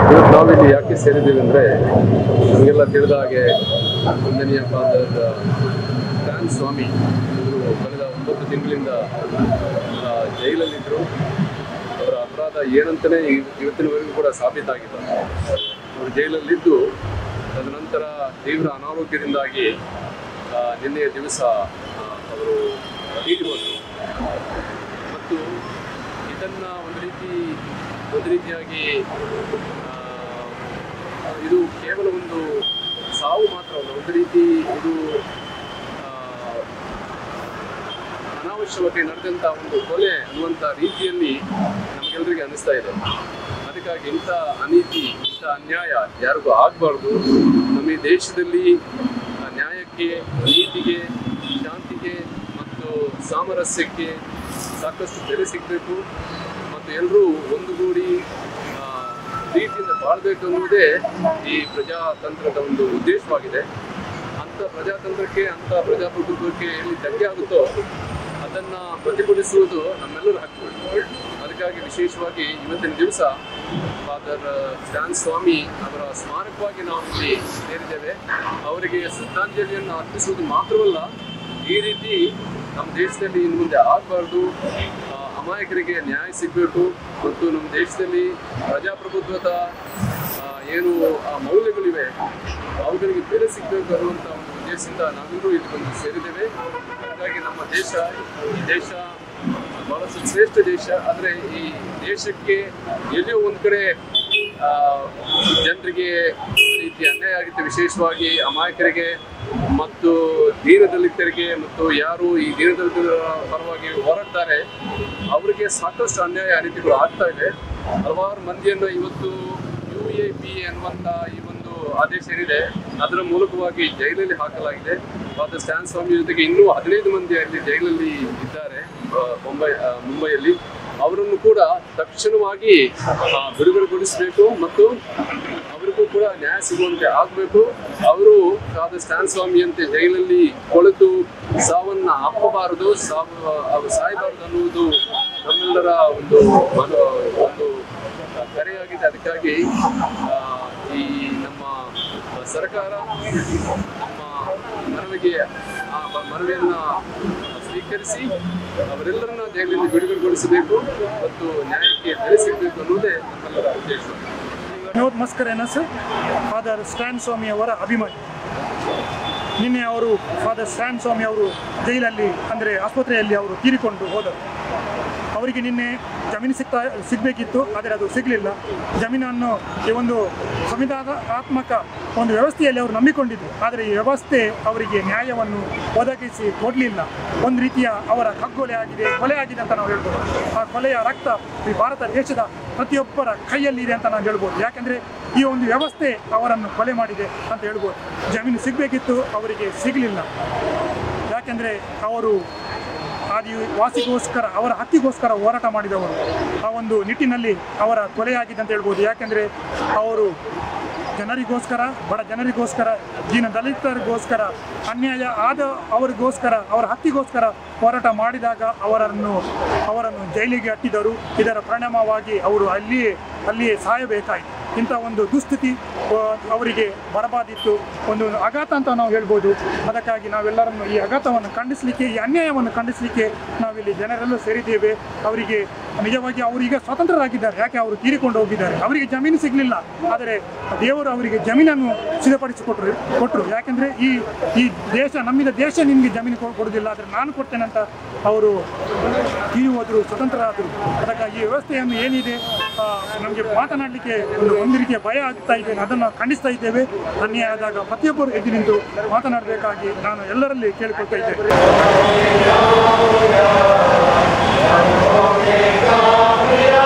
ಇವತ್ತು ನಾವಿಲ್ಲಿ ಯಾಕೆ ಸೇರಿದ್ದೀವಿ ಅಂದರೆ ನಮಗೆಲ್ಲ ತಿಳಿದ ಹಾಗೆ ವಂದನೀಯ ಫಾದರ್ ಸ್ಟ್ಯಾನ್ ಸ್ವಾಮಿ ಇವರು ಕಳೆದ 9 ತಿಂಗಳಿಂದ ಜೈಲಲ್ಲಿದ್ದರು. ಅವರ ಅಪರಾಧ ಏನಂತಲೇ ಇವತ್ತಿನವರೆಗೂ ಕೂಡ ಸಾಬೀತಾಗಿಲ್ಲ. ಅವರು ಜೈಲಲ್ಲಿದ್ದು ತದನಂತರ ತೀವ್ರ ಅನಾರೋಗ್ಯದಿಂದಾಗಿ ನಿನ್ನೆಯ ದಿವಸ ಅವರು ತೀರಿ ಹೋದರು. ಮತ್ತು ಇದನ್ನು ಒಂದು ರೀತಿಯಾಗಿ ಇದು ಕೇವಲ ಒಂದು ಸಾವು ಮಾತ್ರವಲ್ಲ, ಒಂದು ರೀತಿ ಇದು ಅನಾವಶ್ಯಕತೆ ನಡೆದಂಥ ಒಂದು ಕೊಲೆ ಅನ್ನುವಂಥ ರೀತಿಯಲ್ಲಿ ನಮಗೆಲ್ಲರಿಗೆ ಅನ್ನಿಸ್ತಾ ಇದೆ. ಅದಕ್ಕಾಗಿ ಇಂಥ ಅನೀತಿ, ಇಂಥ ಅನ್ಯಾಯ ಯಾರಿಗೂ ಆಗಬಾರ್ದು. ನಮ್ಮ ಈ ದೇಶದಲ್ಲಿ ನ್ಯಾಯಕ್ಕೆ, ನೀತಿಗೆ, ಶಾಂತಿಗೆ ಮತ್ತು ಸಾಮರಸ್ಯಕ್ಕೆ ಸಾಕಷ್ಟು ಬೆಲೆ ಸಿಗಬೇಕು ಮತ್ತು ಎಲ್ಲರೂ ಒಂದುಗೂಡಿ ರೀತಿಯಿಂದ ಬಾಳಬೇಕು ಅನ್ನುವುದೇ ಈ ಪ್ರಜಾತಂತ್ರದ ಒಂದು ಉದ್ದೇಶವಾಗಿದೆ. ಅಂಥ ಪ್ರಜಾತಂತ್ರಕ್ಕೆ, ಅಂಥ ಪ್ರಜಾಪ್ರಭುತ್ವಕ್ಕೆ ಎಲ್ಲಿ ಧಕ್ಕೆ ಆಗುತ್ತೋ ಅದನ್ನು ಪ್ರತಿಭಟಿಸುವುದು ನಮ್ಮೆಲ್ಲರ ಹಕ್ಕು. ಅದಕ್ಕಾಗಿ ವಿಶೇಷವಾಗಿ ಇವತ್ತಿನ ದಿವಸ ಫಾದರ್ ಸ್ಟ್ಯಾನ್ ಸ್ವಾಮಿ ಅವರ ಸ್ಮಾರಕವಾಗಿ ನಾವು ಇಲ್ಲಿ ಸೇರಿದ್ದೇವೆ. ಅವರಿಗೆ ಶ್ರದ್ಧಾಂಜಲಿಯನ್ನು ಅರ್ಪಿಸುವುದು ಮಾತ್ರವಲ್ಲ, ಈ ರೀತಿ ನಮ್ಮ ದೇಶದಲ್ಲಿ ಇನ್ನು ಮುಂದೆ ಆಗಬಾರ್ದು. ಅಮಾಯಕರಿಗೆ ನ್ಯಾಯ ಸಿಗಬೇಕು ಮತ್ತು ನಮ್ಮ ದೇಶದಲ್ಲಿ ಪ್ರಜಾಪ್ರಭುತ್ವದ ಏನು ಮೌಲ್ಯಗಳಿವೆ ಅವುಗಳಿಗೆ ಬೆಲೆ ಸಿಗಬೇಕು ಅನ್ನುವಂಥ ಒಂದು ಉದ್ದೇಶದಿಂದ ನಾವೆಲ್ಲರೂ ಇಲ್ಲಿ ಬಂದು ಸೇರಿದ್ದೇವೆ. ಹಾಗಾಗಿ ನಮ್ಮ ದೇಶ, ಈ ದೇಶ ಬಹಳಷ್ಟು ಶ್ರೇಷ್ಠ ದೇಶ. ಆದರೆ ಈ ದೇಶಕ್ಕೆ ಎಲ್ಲಿಯೋ ಒಂದು ಕಡೆ ಜನರಿಗೆ ರೀತಿ ಅನ್ಯಾಯ ಆಗುತ್ತೆ, ವಿಶೇಷವಾಗಿ ಅಮಾಯಕರಿಗೆ ಮತ್ತು ದೀನದಲಿತರಿಗೆ ಮತ್ತು ಯಾರು ಈ ದೀನದಲಿತರ ಪರವಾಗಿ ಹೋರಾಡ್ತಾರೆ ಅವರಿಗೆ ಸಾಕಷ್ಟು ಅನ್ಯಾಯ ರೀತಿಗಳು ಆಗ್ತಾ ಇದೆ. ಹಲವಾರು ಮಂದಿಯನ್ನು ಇವತ್ತು UAP ಅನ್ನುವಂಥ ಈ ಒಂದು ಆದೇಶ ಏನಿದೆ ಅದರ ಮೂಲಕವಾಗಿ ಜೈಲಲ್ಲಿ ಹಾಕಲಾಗಿದೆ. ಫಾದರ್ ಸ್ಟ್ಯಾನ್ ಸ್ವಾಮಿ ಜೊತೆಗೆ ಇನ್ನೂ 15 ಮಂದಿ ಅಲ್ಲಿ ಜೈಲಲ್ಲಿ ಇದ್ದಾರೆ ಮುಂಬೈಯಲ್ಲಿ. ಅವರನ್ನು ಕೂಡ ತಕ್ಷಣವಾಗಿ ಬಿಡುಗಡೆಗೊಳಿಸಬೇಕು ಮತ್ತು ಅವರಿಗೂ ಕೂಡ ನ್ಯಾಯ ಸಿಗುವಂತೆ ಆಗಬೇಕು. ಅವರು ಫಾದರ್ ಸ್ಟ್ಯಾನ್ ಸ್ವಾಮಿಯಂತೆ ಜೈಲಲ್ಲಿ ಕೊಳೆತು ಸಾವನ್ನು ಅಪ್ಪಬಾರದು, ಅವರು ಸಾಯಬಾರದು ಅನ್ನುವುದು ನಮ್ಮೆಲ್ಲರ ಒಂದು ಕರೆಯಾಗಿದೆ. ಅದಕ್ಕಾಗಿ ಈ ನಮ್ಮ ಸರ್ಕಾರ ನಮ್ಮ ಮನವಿಯನ್ನು ಸ್ವೀಕರಿಸಿ ಅವರೆಲ್ಲರನ್ನ ಜೈಲಿನಿಂದ ಬಿಡುಗಡೆಗೊಳಿಸಬೇಕು ಮತ್ತು ನ್ಯಾಯಕ್ಕೆ ಬೆಲೆ ಸಿಗಬೇಕು ಅನ್ನೋದೇ ನಮ್ಮೆಲ್ಲರ ಉದ್ದೇಶ. ವಿನೋದ್ ಮಸ್ಕರ್ ಎನಸ್ ಫಾದರ್ ಸ್ಟ್ಯಾನ್ ಸ್ವಾಮಿ ಅವರ ಅಭಿಮಾನಿ. ನಿನ್ನೆ ಫಾದರ್ ಸ್ಟ್ಯಾನ್ ಸ್ವಾಮಿ ಅವರು ಜೈಲಲ್ಲಿ ಅಂದರೆ ಆಸ್ಪತ್ರೆಯಲ್ಲಿ ಅವರು ತೀರಿಕೊಂಡು ಹೋದರು. ಅವರಿಗೆ ನಿನ್ನೆ ಜಮೀನು ಸಿಗಬೇಕಿತ್ತು, ಆದರೆ ಅದು ಸಿಗಲಿಲ್ಲ. ಜಮೀನನ್ನು ಈ ಒಂದು ಸಂವಿಧಾನಾತ್ಮಕ ಒಂದು ವ್ಯವಸ್ಥೆಯಲ್ಲಿ ಅವರು ನಂಬಿಕೊಂಡಿದ್ದರು, ಆದರೆ ಈ ವ್ಯವಸ್ಥೆ ಅವರಿಗೆ ನ್ಯಾಯವನ್ನು ಒದಗಿಸಿ ಕೊಡಲಿಲ್ಲ. ಒಂದು ರೀತಿಯ ಅವರ ಕೊಲೆ ಆಗಿದೆ ಅಂತ ನಾವು ಹೇಳ್ಬೋದು. ಆ ಕೊಲೆಯ ರಕ್ತ ಈ ಭಾರತ ದೇಶದ ಪ್ರತಿಯೊಬ್ಬರ ಕೈಯಲ್ಲಿದೆ ಅಂತ ನಾವು ಹೇಳ್ಬೋದು. ಯಾಕೆಂದರೆ ಈ ಒಂದು ವ್ಯವಸ್ಥೆ ಅವರನ್ನು ಕೊಲೆ ಮಾಡಿದೆ ಅಂತ ಹೇಳ್ಬೋದು. ಜಮೀನು ಸಿಗಬೇಕಿತ್ತು, ಅವರಿಗೆ ಸಿಗಲಿಲ್ಲ. ಯಾಕೆಂದರೆ ಅವರು ಆದಿವಾಸಿಗೋಸ್ಕರ, ಅವರ ಹಕ್ಕಿಗೋಸ್ಕರ ಹೋರಾಟ ಮಾಡಿದವರು. ಆ ಒಂದು ನಿಟ್ಟಿನಲ್ಲಿ ಅವರ ಕೊಲೆಯಾಗಿದೆ ಅಂತ ಹೇಳ್ಬೋದು. ಯಾಕೆಂದರೆ ಅವರು ಜನರಿಗೋಸ್ಕರ, ಬಡ ಜನರಿಗೋಸ್ಕರ, ದಲಿತರಿಗೋಸ್ಕರ, ಅನ್ಯಾಯ ಆದ ಅವರಿಗೋಸ್ಕರ, ಅವರ ಹಕ್ಕಿಗೋಸ್ಕರ ಹೋರಾಟ ಮಾಡಿದಾಗ ಅವರನ್ನು ಜೈಲಿಗೆ ಅಟ್ಟಿದರು. ಇದರ ಪರಿಣಾಮವಾಗಿ ಅವರು ಅಲ್ಲಿಯೇ ಸಾಯಬೇಕಾಯಿತು. ಇಂಥ ಒಂದು ದುಸ್ಥಿತಿ ಅವರಿಗೆ ಬರಬಾದಿತ್ತು, ಒಂದು ಆಘಾತ ಅಂತ ನಾವು ಹೇಳ್ಬೋದು. ಅದಕ್ಕಾಗಿ ನಾವೆಲ್ಲರನ್ನು ಈ ಆಘಾತವನ್ನು ಖಂಡಿಸಲಿಕ್ಕೆ, ಈ ಅನ್ಯಾಯವನ್ನು ಖಂಡಿಸಲಿಕ್ಕೆ ನಾವಿಲ್ಲಿ ಜನರೆಲ್ಲ ಸೇರಿದ್ದೇವೆ. ಅವರಿಗೆ ನಿಜವಾಗಿ ಅವರೀಗ ಸ್ವತಂತ್ರರಾಗಿದ್ದಾರೆ. ಯಾಕೆ ಅವರು ತೀರಿಕೊಂಡು ಹೋಗಿದ್ದಾರೆ, ಅವರಿಗೆ ಜಮೀನು ಸಿಗಲಿಲ್ಲ, ಆದರೆ ದೇವರು ಅವರಿಗೆ ಜಮೀನನ್ನು ಸಿದ್ಧಪಡಿಸಿಕೊಟ್ರು. ಯಾಕೆಂದರೆ ಈ ದೇಶ, ನಮ್ಮಿದ ದೇಶ ನಿಮಗೆ ಜಮೀನು ಕೊಡೋದಿಲ್ಲ, ಆದರೆ ನಾನು ಕೊಡ್ತೇನೆ ಅಂತ ಅವರು ತೀರಿ ಹೋದರು, ಸ್ವತಂತ್ರರಾದರು. ಅದಕ್ಕಾಗಿ ಈ ವ್ಯವಸ್ಥೆಯನ್ನು ಏನಿದೆ ನಮಗೆ ಮಾತನಾಡಲಿಕ್ಕೆ ಒಂದು ರೀತಿಯ ಭಯ ಆಗ್ತಾ ಇದೆ. ಅದನ್ನು ಖಂಡಿಸ್ತಾ ಇದ್ದೇವೆ. ಅನ್ಯಾಯ ಆದಾಗ ಪ್ರತಿಯೊಬ್ಬರು ಎದ್ದು ನಿಂತು ಮಾತನಾಡಬೇಕಾಗಿ ನಾನು ಎಲ್ಲರಲ್ಲಿ ಕೇಳಿಕೊಳ್ತಾ ಇದ್ದೇನೆ.